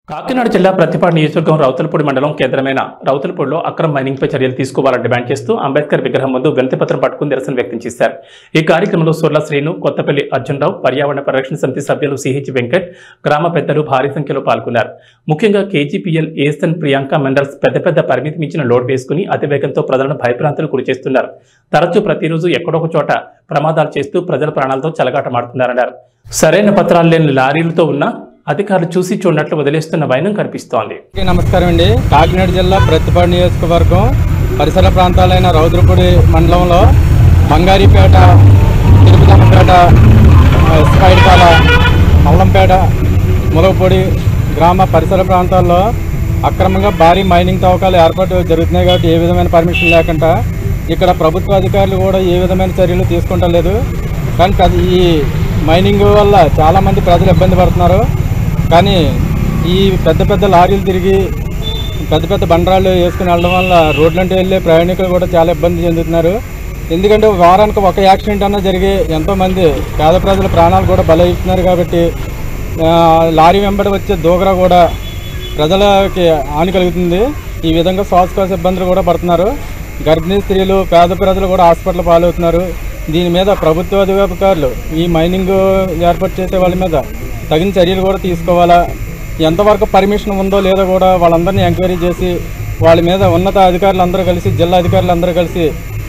కాకినాడ జిల్లా ప్రతిపాడు నియోజకవర్గం రౌతులపూడి మండలం కేంద్రమైన రౌతులపూడిలో అక్రమ మైనింగ్పై చర్యలు తీసుకోవాలని డిమాండ్ చేస్తూ అంబేద్కర్ విగ్రహం ముందు వినతిపత్రం పట్టుకుని నిరసన వ్యక్తం చేశారు. ఈ కార్యక్రమంలో సూర్ల శ్రీను, కొత్తపల్లి అర్జునరావు, పర్యావరణ పరిరక్షణ సమితి సభ్యులు సిహెచ్ వెంకట్, గ్రామ పెద్దలు భారీ సంఖ్యలో పాల్గొన్నారు. ముఖ్యంగా కేజీపీఎల్, ఏఎస్ఎన్, ప్రియాంక మినరల్స్ పెద్ద పరిమితి మించిన లోడ్ వేసుకుని అతివేగంతో ప్రజలను భయభ్రాంతులు గురి చేస్తున్నారు. తరచూ ప్రతిరోజు ఎక్కడొక చోట ప్రమాదాలు చేస్తూ ప్రజల ప్రాణాలతో చెలగాటమాడుతున్నారన్నారు. సరైన పత్రాలు లేని లారీలతో ఉన్న అధికారులు చూసి చూడనట్లు వదిలేస్తున్న వైనం కనిపిస్తోంది. నమస్కారం అండి. కాకినాడ జిల్లా ప్రతిపాడు నియోజకవర్గం పరిసర ప్రాంతాలైన రౌతులపూడి మండలంలో బంగారీపేట, తిరుపతిపేట, స్పైడ్పాల, మల్లంపేట, ములగపూడి గ్రామ పరిసర ప్రాంతాల్లో అక్రమంగా భారీ మైనింగ్ తవ్వకాలు ఏర్పాటు జరుగుతున్నాయి. కాబట్టి ఏ విధమైన పర్మిషన్ లేకుండా ఇక్కడ ప్రభుత్వ అధికారులు కూడా ఏ విధమైన చర్యలు తీసుకుంటం లేదు. కానీ ఈ మైనింగ్ వల్ల చాలామంది ప్రజలు ఇబ్బంది పడుతున్నారు. కానీ ఈ పెద్ద లారీలు తిరిగి పెద్ద బండరాళ్ళు వేసుకుని వెళ్ళడం వల్ల రోడ్లంటే వెళ్ళే ప్రయాణికులు కూడా చాలా ఇబ్బంది చెందుతున్నారు. ఎందుకంటే వారానికి ఒక యాక్సిడెంట్ అన్నా జరిగి ఎంతోమంది పేద ప్రజల ప్రాణాలు కూడా బలవుతున్నారు. కాబట్టి లారీ వెంబడి వచ్చే దూగర కూడా ప్రజలకి హాని కలుగుతుంది. ఈ విధంగా శ్వాసకోశ ఇబ్బందులు కూడా పడుతున్నారు. గర్భిణీ స్త్రీలు, పేద ప్రజలు కూడా హాస్పిటల్ పాలవుతున్నారు. దీని మీద ప్రభుత్వ అధికారులు ఈ మైనింగ్ ఏర్పాటు చేసే వాళ్ళ మీద తగిన చర్యలు కూడా తీసుకోవాలా. ఎంతవరకు పర్మిషన్ ఉందో లేదో కూడా వాళ్ళందరినీ ఎంక్వైరీ చేసి వాళ్ళ మీద ఉన్నత అధికారులు అందరూ కలిసి, జిల్లా అధికారులు అందరూ కలిసి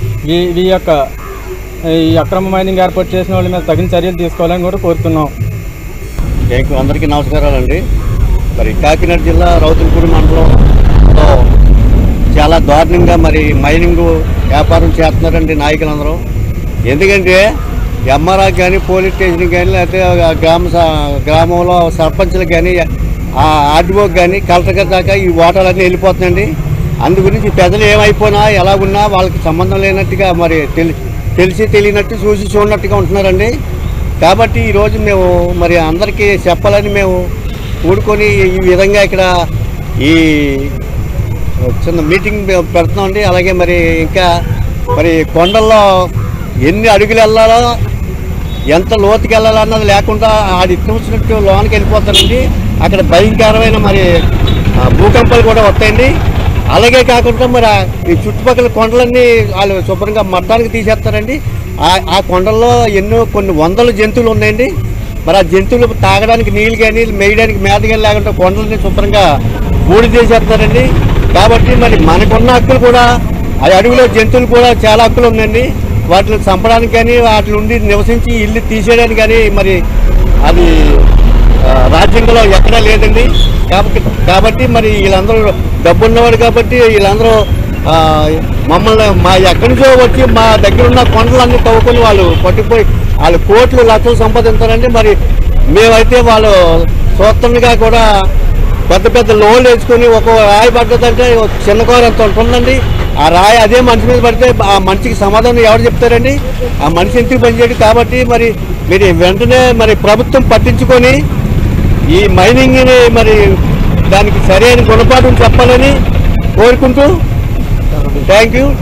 ఈ అక్రమ మైనింగ్ ఏర్పాటు చేసిన వాళ్ళ మీద తగిన చర్యలు తీసుకోవాలని కూడా కోరుతున్నాం. అందరికీ నమస్కారాలండి. మరి కాకినాడ జిల్లా రౌతులపూడి మండలంలో చాలా దారుణంగా మరి మైనింగ్ వ్యాపారం చేస్తున్నారండి నాయకులందరూ. ఎందుకంటే ఎంఆర్ఆర్ కానీ, పోలీస్ స్టేషన్కి కానీ, లేకపోతే గ్రామంలో సర్పంచ్లకు కానీ, ఆర్డీఓకి కానీ, కలెక్టర్ దాకా ఈ ఓటర్లన్నీ వెళ్ళిపోతున్నాయండి. అందు గురించి పెద్దలు ఏమైపోయినా ఎలాగున్నా వాళ్ళకి సంబంధం లేనట్టుగా మరి తెలిసి తెలియనట్టు, చూసి చూడనట్టుగా ఉంటున్నారండి. కాబట్టి ఈరోజు మేము మరి అందరికీ చెప్పాలని మేము కూడుకొని ఈ విధంగా ఇక్కడ ఈ చిన్న మీటింగ్ పెడుతున్నామండి. అలాగే మరి ఇంకా మరి కొండల్లో ఎన్ని అడుగులు వెళ్ళాలో, ఎంత లోతుకి వెళ్ళాలన్నది లేకుండా ఆడి చూసినట్టు లోనికి వెళ్ళిపోతారండి. అక్కడ భయంకరమైన మరి భూకంపాలు కూడా వస్తాయండి. అలాగే కాకుండా మరి ఈ చుట్టుపక్కల కొండలన్నీ వాళ్ళు శుభ్రంగా మట్టానికి తీసేస్తారండి. ఆ కొండల్లో కొన్ని వందల జంతువులు ఉన్నాయండి. మరి ఆ జంతువులు తాగడానికి నీళ్ళు కానీ, మేయడానికి మేత కానీ లేకుండా కొండలని శుభ్రంగా బూడి చేసేస్తారండి. కాబట్టి మరి మనకున్న హక్కులు కూడా ఆ అడవిలో జంతువులు కూడా చాలా హక్కులు ఉన్నాయండి. వాటిని చంపడానికి కానీ, వాటి నుండి నివసించి ఇల్లు తీసేయడానికి కానీ మరి అది రాజ్యాంగంలో ఎక్కడా లేదండి. కాబట్టి మరి వీళ్ళందరూ డబ్బున్నవాడు కాబట్టి వీళ్ళందరూ మమ్మల్ని ఎక్కడి నుంచో వచ్చి మా దగ్గర ఉన్న కొండలన్నీ తవ్వుకొని వాళ్ళు పట్టుకుపోయి వాళ్ళు కోట్లు లక్షలు సంపాదించారండి. మరి మేమైతే వాళ్ళు సూత్రంగా కూడా పెద్ద లోన్లు వేసుకొని ఒక రాయి పడ్డదంటే చిన్న కూర ఎంత ఉంటుందండి. ఆ రాయి అదే మనిషి మీద పడితే ఆ మనిషికి సమాధానం ఎవరు చెప్తారండి? ఆ మనిషి ఎందుకు పనిచేయడు? కాబట్టి మరి మీరు వెంటనే మరి ప్రభుత్వం పట్టించుకొని ఈ మైనింగ్ని మరి దానికి సరైన గుణపాఠం చెప్పాలని కోరుకుంటూ థ్యాంక్ యూ.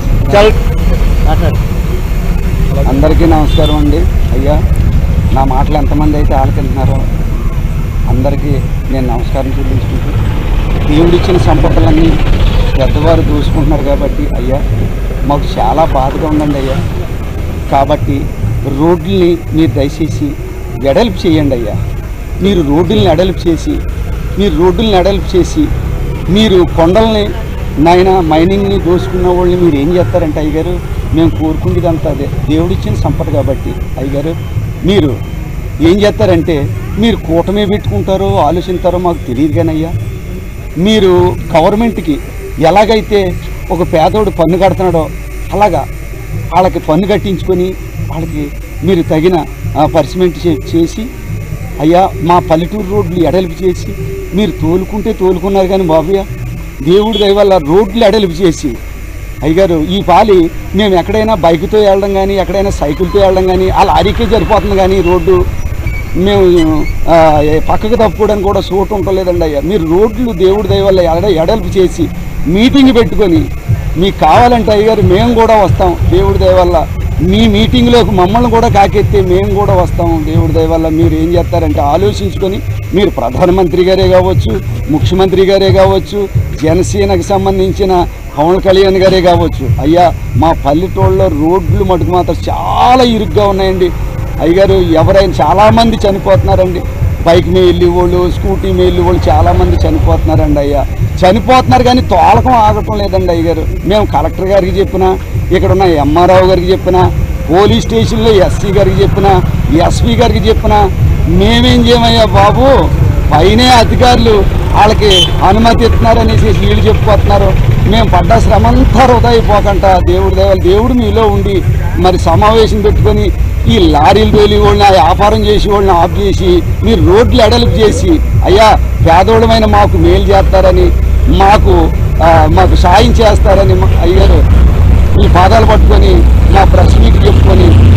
అందరికీ నమస్కారం అండి. అయ్యా, నా మాటలు ఎంతమంది అయితే ఆలకింటున్నారో అందరికీ నేను నమస్కారం చెల్లించుకుంటూ, దేవుడిచ్చిన సంపదలన్నీ పెద్దవారు దూసుకుంటున్నారు కాబట్టి అయ్యా మాకు చాలా బాధగా ఉందండి అయ్యా. కాబట్టి రోడ్లని మీరు దయచేసి వెడల్పు చేయండి అయ్యా. మీరు రోడ్డుల్ని వెడల్పు చేసి మీరు కొండల్ని మైనింగ్ని దోసుకున్న వాళ్ళని మీరు ఏం చేస్తారంటే అయ్యగారు, మేము కోరుకుంటేదంతా అదే, దేవుడిచ్చిన సంపద కాబట్టి అయ్యగారు మీరు ఏం చేస్తారంటే మీరు కూటమి పెట్టుకుంటారో ఆలోచిస్తారో మాకు తెలియదు. కానీ అయ్యా, మీరు గవర్నమెంట్కి ఎలాగైతే ఒక పేదోడు పన్ను కడుతున్నాడో అలాగా వాళ్ళకి పన్ను కట్టించుకొని వాళ్ళకి మీరు తగిన పర్సిమెంట్ చేసి అయ్యా మా పల్లెటూరు రోడ్లు ఎడలిపి చేసి మీరు తోలుకున్నారు. కానీ బాబయ్య, దేవుడి దయ వల్ల రోడ్లు ఎడలిపి చేసి అయ్యగారు ఈ పాలి మేము ఎక్కడైనా బైక్తో వెళ్ళడం కానీ, ఎక్కడైనా సైకిల్తో వెళ్ళడం కానీ ఆ లారీకే సరిపోతుంది. కానీ రోడ్డు మేము పక్కకు తప్పుకోవడానికి కూడా చోటు ఉండలేదండి అయ్యా. మీరు రోడ్లు దేవుడి దయ వల్ల ఎడల్పు చేసి మీటింగ్ పెట్టుకొని మీకు కావాలంటే అయ్యగారు మేము కూడా వస్తాం. దేవుడి దయ వల్ల మీ మీటింగ్లోకి మమ్మల్ని కూడా కాకెత్తే మేము కూడా వస్తాము. దేవుడి దయ వల్ల మీరు ఏం చేస్తారంటే ఆలోచించుకొని మీరు ప్రధానమంత్రి గారే కావచ్చు, ముఖ్యమంత్రి గారే కావచ్చు, జనసేనకు సంబంధించిన పవన్ కళ్యాణ్ గారే కావచ్చు, అయ్యా మా పల్లెటూళ్ళలో రోడ్లు మటుకు మాత్రం చాలా ఇరుగ్గా ఉన్నాయండి. అయ్యగారు ఎవరైనా చాలామంది చనిపోతున్నారండి. బైక్ మీద వెళ్ళి వాళ్ళు, స్కూటీ మీద వెళ్ళి వాళ్ళు చాలామంది చనిపోతున్నారండి. అయ్యా చనిపోతున్నారు కానీ తోలకం ఆగటం లేదండి. అయ్యగారు మేము కలెక్టర్ గారికి చెప్పినా, ఇక్కడ ఉన్న ఎంఆర్ఓ గారికి చెప్పినా, పోలీస్ స్టేషన్లో ఎస్సీ గారికి చెప్పినా, ఎస్పీ గారికి చెప్పినా మేమేం చేయమయ్యా బాబు, పైనే అధికారులు వాళ్ళకి అనుమతి ఇస్తున్నారనేసి వీళ్ళు చెప్పిపోతున్నారు. మేము పడ్డ శ్రమంతా వృధా అయిపోకుండా దేవుడి దేవాలు దేవుడు మీలో ఉండి మరి సమావేశం పెట్టుకొని ఈ లారీలు తోలి వాళ్ళని, ఆ వ్యాపారం చేసి వాళ్ళని ఆఫ్ చేసి మీరు రోడ్లు ఎడలిపు చేసి అయ్యా పేదోళమైన మాకు మేలు చేస్తారని, మాకు సాయం చేస్తారని అయ్యారు మీ పాదాలు పట్టుకొని మా ప్రెస్ మీట్ చెప్పుకొని